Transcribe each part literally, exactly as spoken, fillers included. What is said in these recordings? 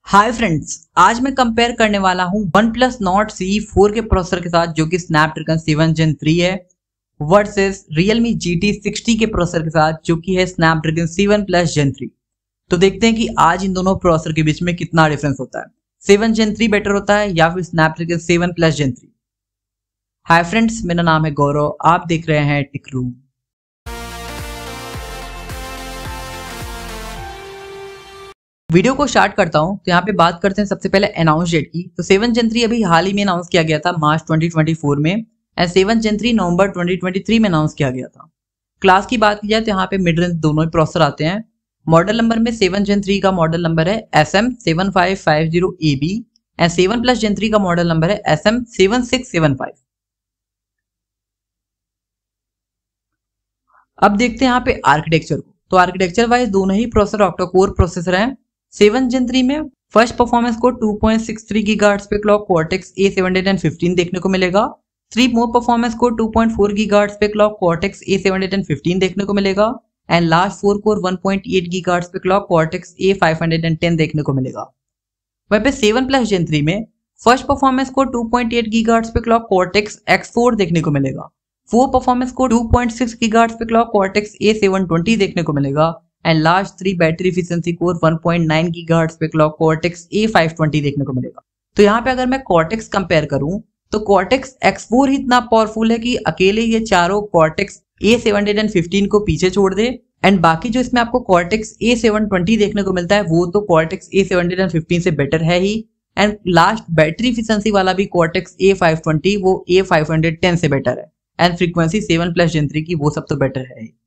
Hi friends, आज मैं compare करने वाला हूं OnePlus Nord C four के प्रोसेसर के साथ जो कि स्नैपड्रैगन सेवन जेन थ्री है versus Realme G T sixty के प्रोसेसर के साथ जो कि है Snapdragon seven plus gen three. तो देखते हैं कि आज इन दोनों प्रोसेसर के बीच में कितना डिफरेंस होता है। सेवन जेन थ्री बेटर होता है या फिर Snapdragon seven plus gen three. Hi friends, मेरा नाम है गौरव, आप देख रहे हैं टिकरू। वीडियो को स्टार्ट करता हूं तो यहाँ पे बात करते हैं सबसे पहले अनाउंस डेट की। तो सेवन जेन थ्री अभी हाल ही में अनाउंस किया गया था मार्च ट्वेंटी ट्वेंटी फोर में and seven gen three November twenty twenty three में अनाउंस किया गया था। क्लास की बात की जाए तो यहाँ पे मिड रेंज दोनों ही प्रोसेसर आते हैं। मॉडल नंबर में सेवन जेन थ्री का मॉडल नंबर है S M seven five five zero A B and seven plus gen three का मॉडल नंबर है S M seven six seven five. अब देखते हैं यहाँ पे आर्किटेक्चर को। तो आर्किटेक्चर वाइज दोनों ही प्रोसेसर ऑक्टा कोर प्रोसेसर हैं। सेवन जेन थ्री में फर्स्ट परफॉर्मेंस को two point six three gigahertz पे clock cortex A seven fifteen देखने को मिलेगा। थ्री मोर परफॉर्मेंस को टू पॉइंट फोर गीगाहर्ट्ज पे clock cortex A seven fifteen देखने को मिलेगा and last four core one point eight gigahertz पे clock cortex A five ten देखने को मिलेगा। वहीं पे सेवन प्लस जेन थ्री में फर्स्ट परफॉर्मेंस को टू पॉइंट एट गीगाहर्ट्ज पे क्लॉक कॉर्टेक्स एक्स फोर देखने को मिलेगा। फोर परफॉर्मेंस को टू पॉइंट सिक्स गीगाहर्ट्ज पे clock cortex A seven twenty देखने को मिलेगा and last three battery efficiency core one point nine gigahertz पे clock cortex A five twenty देखने को मिलेगा। तो यहाँ पे अगर मैं कॉर्टेक्स कंपेयर करूं तो कॉर्टेक्स एक्स फोर ही इतना पावरफुल है कि अकेले ये चारों कॉर्टेक्स ए सेवन फिफ्टीन को पीछे छोड़ दे एंड बाकी जो इसमें आपको कॉर्टेक्स ए सेवन ट्वेंटी देखने को मिलता है वो तो कॉर्टेक्स ए सेवन फिफ्टीन से बेटर है ही एंड लास्ट बैटरी एफिशिएंसी वाला भी कॉर्टेक्स ए फाइव ट्वेंटी वो ए फाइव टेन से बेटर है and frequency seven plus gen three की वो सब तो बेटर है ही।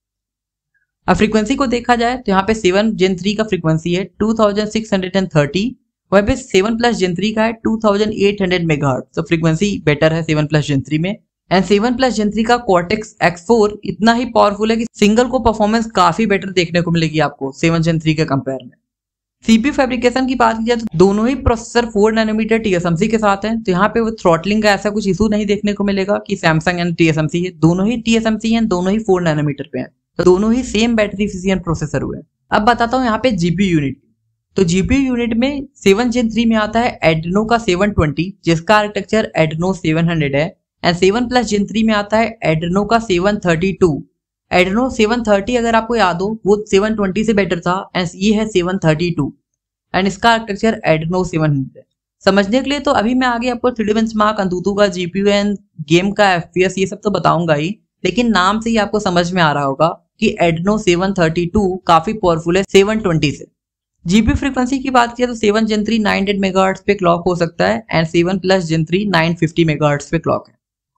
अब फ्रीक्वेंसी को देखा जाए तो यहाँ पे सेवन जेन थ्री का फ्रीक्वेंसी है two thousand six hundred thirty, वहीं पे सेवन प्लस जेन थ्री का है two thousand eight hundred megahertz. तो फ्रीक्वेंसी बेटर है सेवन प्लस जेन थ्री में and seven plus gen three का कॉर्टेक्स एक्स फोर इतना ही पावरफुल है कि सिंगल को परफॉर्मेंस काफी बेटर देखने को मिलेगी आपको सेवन जेन थ्री के कंपेयर में। सीपीयू फैब्रिकेशन की बात की जाए तो दोनों ही प्रोसेसर फोर नैनोमीटर टीएसएमसी के साथ हैं। तो यहाँ पे वो थ्रॉटलिंग का ऐसा कुछ इशू नहीं देखने को मिलेगा कि सैमसंग एंड टीएसएमसी है, दोनों ही टीएसएमसी हैं, दोनों ही फोर नैनोमीटर पे हैं, तो दोनों ही सेम बैटरी एफिशिएंट प्रोसेसर हुए। अब बताता हूँ यहाँ पे जीपीयू यूनिट। तो जीपीयू यूनिट में सेवन जेन थ्री में आता है एड्रेनो का सेवन ट्वेंटी जिसका आर्किटेक्चर एड्रेनो सेवन हंड्रेड है and seven plus gen three में आता है एड्रेनो का seven thirty two. Adreno seven thirty अगर आपको याद हो वो सेवन ट्वेंटी से बेटर था एंड ये है सेवन थर्टी टू एंड इसका आर्किटेक्चर एड्रेनो सेवन हंड्रेड है। समझने के लिए तो अभी मैं आगे आपको थ्री डी बेंचमार्क, अंतुतु का जीपीयू एंड गेम का एफपीएस ये सब तो बताऊंगा ही, लेकिन नाम से ही आपको समझ में आ रहा होगा कि एड्रेनो सेवन थर्टी टू काफी पावरफुल है सेवन ट्वेंटी से। जीपीयू फ्रीक्वेंसी की बात किया तो seven gen three nine hundred megahertz पे क्लॉक हो सकता है and seven plus gen three nine fifty megahertz पे क्लॉक है।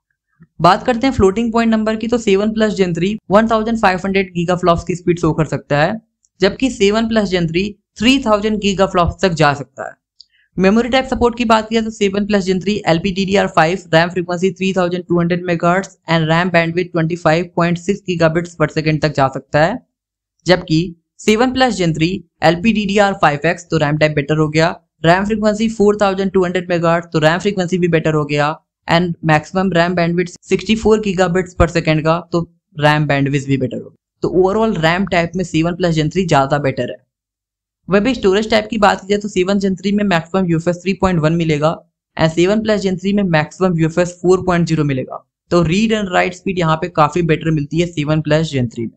बात करते हैं फ्लोटिंग पॉइंट नंबर की तो seven plus gen three one thousand five hundred gigaflops की स्पीड शो कर सकता है जबकि seven plus gen three three thousand gigaflops तक जा सकता है। मेमोरी टाइप सपोर्ट की बात किया तो seven plus gen three L P D D R five, RAM frequency three thousand two hundred megahertz and RAM bandwidth twenty five point six gigabits per second तक जा सकता है, जबकि seven plus gen three L P D D R five X तो RAM type better हो गया, RAM frequency four thousand two hundred megahertz तो RAM frequency भी बेटर हो गया and maximum RAM bandwidth sixty four gigabits per second का तो RAM bandwidth भी बेटर हो गया। तो ओवरऑल रैम टाइप में सेवन प्लस जेन थ्री ज्यादा बेटर है। वह भी स्टोरेज टाइप की बात की जाए तो सेवन जेन थ्री में maximum UFS three point one मिलेगा and seven plus gen three में maximum UFS four point zero मिलेगा। तो रीड एंड राइट स्पीड यहाँ पे काफी बेटर मिलती है सेवन प्लस जेन थ्री में।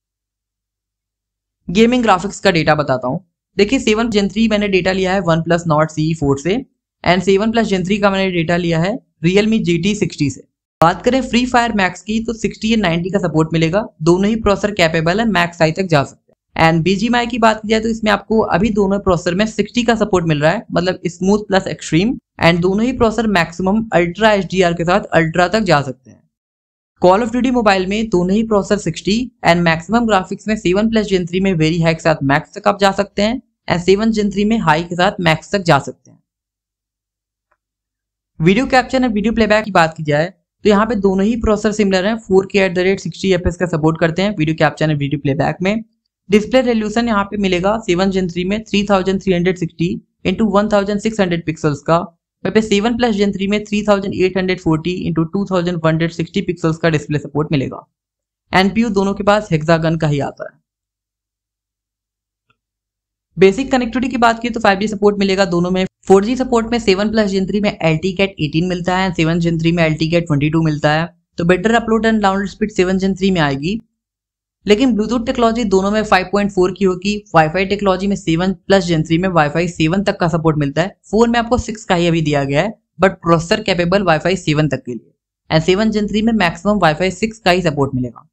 गेमिंग ग्राफिक्स का डेटा बताता हूँ। देखिए सेवन जेन थ्री मैंने डेटा लिया है OnePlus Nord C four से and seven plus gen three का मैंने डेटा लिया है Realme जी टी सिक्सटी से। बात करें फ्री फायर मैक्स की तो सिक्सटी एंड नाइंटी का सपोर्ट मिलेगा, दोनों ही प्रोसेसर कैपेबल है, मैक्स आई तक जा सकते हैं। एंड बीजीएमआई की बात की जाए तो इसमें आपको अभी दोनों प्रोसेसर में सिक्सटी का सपोर्ट मिल रहा है, मतलब स्मूथ प्लस एक्सट्रीम, एंड दोनों ही प्रोसेसर मैक्सिमम अल्ट्रा एचडीआर के साथ अल्ट्रा तक जा सकते हैं। कॉल ऑफ ड्यूटी मोबाइल में दोनों ही processor sixty and maximum graphics में सेवन प्लस जेन थ्री में वेरी हाई के साथ मैक्स तक आप जा सकते हैं एंड सेवन जेन थ्री में हाई के साथ मैक्स तक जा सकते हैं। Video capture and video playback की बात की जाए तो यहाँ पे दोनों ही प्रोसेसर सिमिलर हैं, four K at the rate sixty F P S का सपोर्ट करते हैं video capture and video playback में। डिस्प्ले रेजोल्यूशन यहाँ पे मिलेगा सेवन जेन थ्री में three thousand three hundred sixty into one thousand six hundred pixels का, वहीं पे सेवन प्लस जेन थ्री में three thousand eight hundred forty into two thousand one hundred sixty pixels का display support मिलेगा। NPU दोनों के पास hexagon का ही आता है। बेसिक कनेक्टिविटी की बात की तो फाइव जी सपोर्ट मिलेगा दोनों में। फोर जी सपोर्ट में सेवन प्लस जेन थ्री में एल टी कैट एटीन मिलता है, सेवन जेन थ्री में L T cat twenty two मिलता है, तो better upload and download speed seven gen three में आएगी। लेकिन ब्लूटूथ टेक्नोलॉजी दोनों में फाइव पॉइंट फोर की होगी। वाईफाई टेक्नोलॉजी में सेवन प्लस जेन थ्री में वाईफाई सेवन तक का सपोर्ट मिलता है। फोर में आपको सिक्स का ही अभी दिया गया है, but processor capable WiFi seven तक के लिए। एंड सेवन जेन थ्री में मैक्सिमम वाईफाई सिक्स का ही सपोर्ट मिलेगा।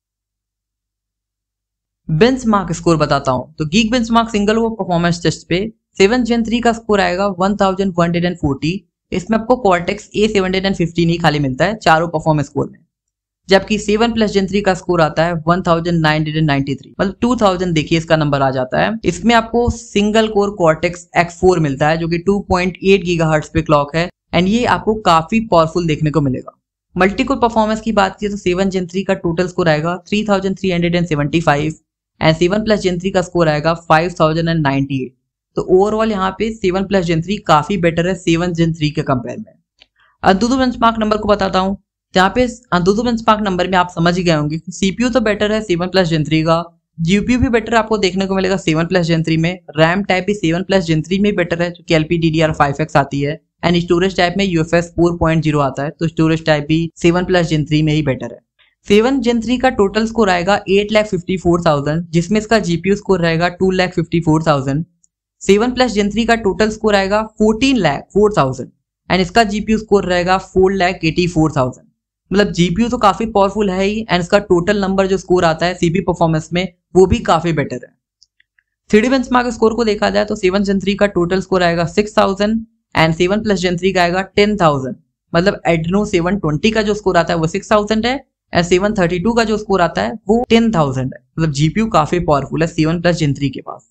बेंचमार्क स्कोर बताता हूं तो गीक बेंचमार्क सिंगल वो परफॉर्मेंस टेस्ट पे सेवन जेन थ्री का स्कोर आएगा one thousand one hundred forty. इसमें आपको कॉर्टेक्स ए सेवन फिफ्टीन ही खाली मिलता है चारों परफॉर्मेंस स्कोर में, जबकि सेवन प्लस जेन थ्री का स्कोर आता है one thousand nine hundred ninety three, मतलब टू थाउजेंड देखिए इसका नंबर आ जाता है। इसमें आपको single core cortex X four मिलता है जो कि टू पॉइंट एट गीगाहर्ट्ज पे क्लॉक है, एंड ये आपको काफी पावरफुल देखने को मिलेगा। मल्टीकोर परफॉर्मेंस की बात की तो सेवन जेन थ्री का टोटल स्कोर आएगा three thousand three hundred seventy five and seven plus gen three का स्कोर आएगा फाइव थाउजेंड नाइंटी एट। तो ओवरऑल यहाँ पे सेवन प्लस जेन थ्री काफी बेटर है सेवन जेन थ्री के कंपेयर में। अंतुतु बेंचमार्क नंबर को बताता हूँ, जहाँ पे अंतुतु बेंचमार्क नंबर में आप समझ ही गए होंगे कि सीपीयू तो बेटर है सेवन प्लस जेन थ्री का, जीपीयू भी बेटर आपको देखने को मिलेगा सेवन प्लस जेन थ्री में, रैम टाइप भी सेवन प्लस जेन थ्री में बेटर है जो कि एलपीडीडीआर फाइव एक्स आती है, एंड स्टोरेज टाइप में यूएफएस फोर पॉइंट ज़ीरो आता है, तो स्टोरेज टाइप भी सेवन प्लस जेन थ्री में ही बेटर है। सेवन जेन थ्री का टोटल स्कोर आएगा eight lakh fifty four thousand, जिसमें इसका जीपीयू स्कोर रहेगा two lakh fifty four thousand. Seven plus gen three का टोटल स्कोर आएगा fourteen lakh four thousand and इसका जीपीयू स्कोर रहेगा four lakh eighty four thousand. मतलब जीपीयू तो काफी पावरफुल है ही, एंड इसका टोटल नंबर जो स्कोर आता है सीपी परफॉर्मेंस में वो भी काफी बेटर है। थ्री डी बेंचमार्क स्कोर को देखा जाए तो सेवन जेन थ्री का टोटल स्कोर आएगा six thousand and seven plus gen three का आएगा टेन थाउजेंड। मतलब एड्रेनो सेवन ट्वेंटी का जो स्कोर आता है वो सिक्स थाउजेंड है एंड सेवन थर्टी टू का जो स्कोर आता है वो टेन थाउजेंड है। मतलब जीपीयू काफी पावरफुल है सेवन प्लस जेन थ्री के पास।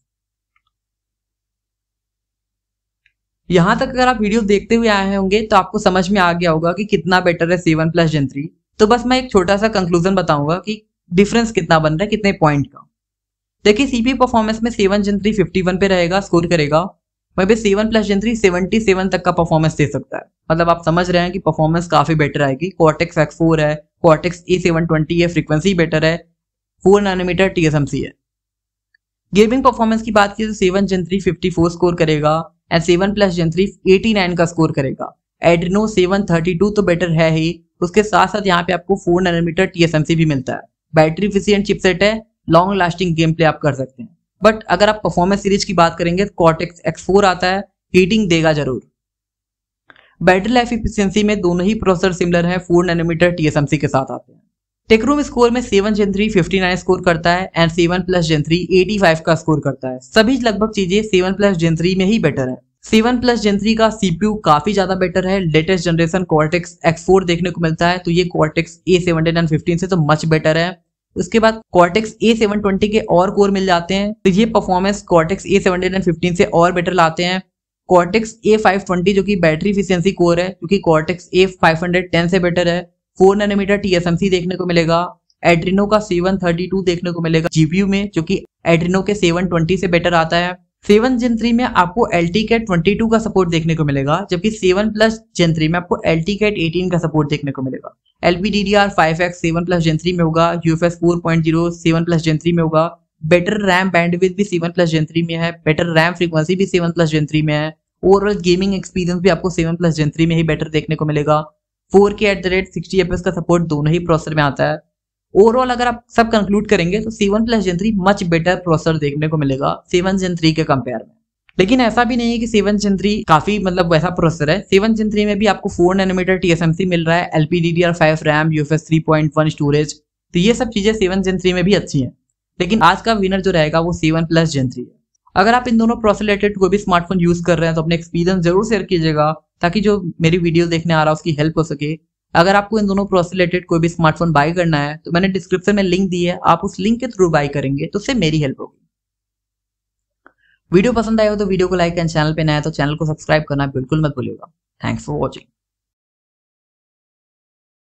यहां तक अगर आप वीडियो देखते हुए आए होंगे तो आपको समझ में आ गया होगा कि कितना बेटर है सेवन प्लस जेन थ्री। तो बस मैं एक छोटा सा कंक्लूजन बताऊंगा कि डिफरेंस कितना बन रहा है कितने पॉइंट का। देखिए सीपी परफॉर्मेंस में seven gen three fifty one पे रहेगा, स्कोर करेगा, वहीं पे seven plus gen three seventy seven तक का परफॉर्मेंस दे सकता है। मतलब आप समझ रहे हैं कि परफॉर्मेंस काफी बेटर आएगी। कॉर्टेक्स एक्स फोर है, कॉर्टेक्स ए सेवन ट्वेंटी है, फ्रीक्वेंसी बेटर है, फोर नैनोमीटर टीएसएमसी है। गेमिंग परफॉर्मेंस की बात की तो seven gen three fifty four score करेगा and seven plus gen three eighty nine का स्कोर करेगा। एड्रेनो सेवन थर्टी टू तो बेटर है ही, उसके साथ साथ यहाँ पे आपको फोर नैनोमीटर टीएसएमसी भी मिलता है। बैटरी एफिशिएंट चिपसेट है, लॉन्ग लास्टिंग गेम प्ले आप कर सकते हैं। बट अगर आप परफॉर्मेंस सीरीज की बात करेंगे तो कॉर्टेक्स एक्स फोर आता है, हीटिंग देगा जरूर। बैटरी लाइफ एफिशिएंसी में दोनों ही प्रोसेसर सिमिलर है, फोर नैनोमीटर टीएसएमसी के साथ आते हैं। टेकरूम स्कोर में seven gen three fifty nine score करता है and seven plus gen three eighty five का स्कोर करता है। सभी लगभग चीजें सेवन प्लस जेन थ्री में ही बेटर है। सेवन प्लस जेन थ्री का सीपीयू काफी ज्यादा बेटर है, latest generation cortex X four देखने को मिलता है, तो ये कॉर्टेक्स ए सेवन फिफ्टीन से तो मच बेटर है। उसके बाद कॉर्टेक्स ए सेवन ट्वेंटी के और कोर मिल जाते हैं, तो ये performance cortex A seven fifteen से और बेटर लाते हैं। कॉर्टेक्स ए फाइव ट्वेंटी जो कि बैटरी एफिशिएंसी कोर है, क्योंकि कॉर्टेक्स ए फाइव टेन से बेटर है। फोर नैनोमीटर टीएसएमसी देखने को मिलेगा। एड्रेनो का सेवन थर्टी टू देखने को मिलेगा जीपीयू में, जो कि एड्रेनो के सेवन ट्वेंटी से बेटर आता है। सेवन जेन थ्री में आपको L T cat twenty two का सपोर्ट देखने को मिलेगा, जबकि सेवन प्लस जेन थ्री में आपको एल टी कैट एटीन का सपोर्ट देखने को मिलेगा। LPDDR five X seven plus gen three में होगा, UFS four point zero seven plus gen three में होगा। बेटर रैम बैंडविड्थ भी सेवन प्लस जेन थ्री में है, बेटर रैम फ्रीक्वेंसी भी सेवन प्लस जेन थ्री में है। ओवरऑल गेमिंग एक्सपीरियंस भी आपको सेवन प्लस जेन थ्री में ही बेटर देखने को मिलेगा। Four K at the rate sixty FPS का सपोर्ट दोनों ही प्रोसेसर में आता है। ओवरऑल अगर आप सब कंक्लूड करेंगे तो seven plus gen three much better processor देखने को मिलेगा सेवन जेन थ्री के कंपेयर में। लेकिन ऐसा भी नहीं है कि सेवन जेन थ्री काफी मतलब वैसा प्रोसेसर है। सेवन जेन थ्री में भी आपको फोर नैनोमीटर टीएसएमसी मिल रहा है, LPDDR five RAM, UFS three point one storage, तो ये सब चीजें सेवन जेन थ्री में भी अच्छी हैं। लेकिन आज का विनर जो रहेगा वो सेवन प्लस जेन थ्री है। अगर आप इन दोनों प्रोसेसर रिलेटेड कोई भी स्मार्टफोन यूज कर रहे हैं तो अपने एक्सपीरियंस जरूर शेयर कीजिएगा, ताकि जो मेरी वीडियो देखने आ रहा है उसकी हेल्प हो सके। अगर आपको इन दोनों प्रोसेसर रिलेटेड कोई भी स्मार्टफोन बाय करना है तो मैंने डिस्क्रिप्शन में लिंक दी है, आप उस लिंक के थ्रू बाय करेंगे तो उससे मेरी हेल्प होगी। वीडियो पसंद आया हो तो वीडियो को लाइक एंड चैनल पे नया है तो चैनल को सब्सक्राइब करना बिल्कुल मत भूलिएगा। Thanks for watching.